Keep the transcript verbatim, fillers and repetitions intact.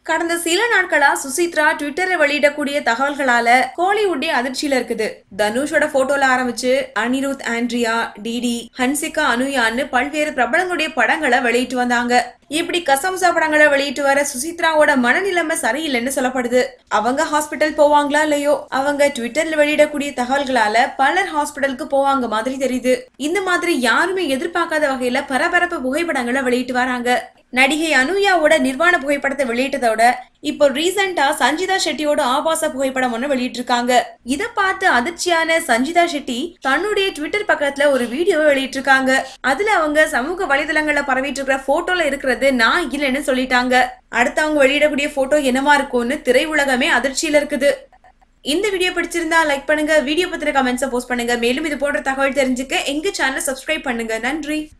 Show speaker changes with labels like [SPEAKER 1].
[SPEAKER 1] கடந்த சில நாட்களா சுசித்ரா ட்விட்டர்ல வெளியிடக்கூடிய தகவல்களால கோலிவுட்டே அதிர்ச்சியில இருக்குது. தனுஷோட போட்டோல ஆரம்பிச்சு அனிருத், ஆண்ட்ரியா, டிடி, ஹன்சிகா, அனுயான்னு பல்வேறு பிரபலங்களுடைய படங்களை வெளியிட்டு வந்தாங்க. இப்படி கசம்சா படங்களை வெளியிட்டு வர சுசித்ராவோட மனநிலைமை சரியில்லைன்னு சொல்லப்படுது. அவங்க ஹாஸ்பிட்டல் போவாங்களா இல்லையோ, அவங்க ட்விட்டர்ல வெளியிடக்கூடிய தகவல்களால பலர் ஹாஸ்பிட்டலுக்கு போவாங்க மாதிரி தெரியுது. இந்த மாதிரி யாருமே எதிர்பார்க்காத வகையில பரபரப்பு புகைப்படங்களை வெளியிட்டு வராங்க. நடிகை அனுயாவோட நிர்வாண புகைப்படத்தை வெளியிட்டதோட இப்போ ரீசெண்டா சஞ்சிதா ஷெட்டியோட ஆபாச புகைப்படம் ஒண்ணு வெளியிட்டு இருக்காங்க. இத பார்த்து அதிர்ச்சியான சஞ்சிதா ஷெட்டி தன்னுடைய ட்விட்டர் பக்கத்துல ஒரு வீடியோவை வெளியிட்டு இருக்காங்க. அதுல அவங்க சமூக வலைதளங்கள்ல பரவிட்டு இருக்கிற போட்டோல இருக்கிறது நான் இல்லைன்னு சொல்லிட்டாங்க. அடுத்து அவங்க வெளியிடக்கூடிய போட்டோ என்னவா இருக்கும்னு திரையுலகமே அதிர்ச்சியில இருக்குது. இந்த வீடியோ பிடிச்சிருந்தா லைக் பண்ணுங்க, வீடியோ பத்தின கமெண்ட்ஸை போஸ்ட் பண்ணுங்க. மேலும் இது போன்ற தகவல் தெரிஞ்சுக்க எங்க சேனலை சப்ஸ்கிரைப் பண்ணுங்க. நன்றி.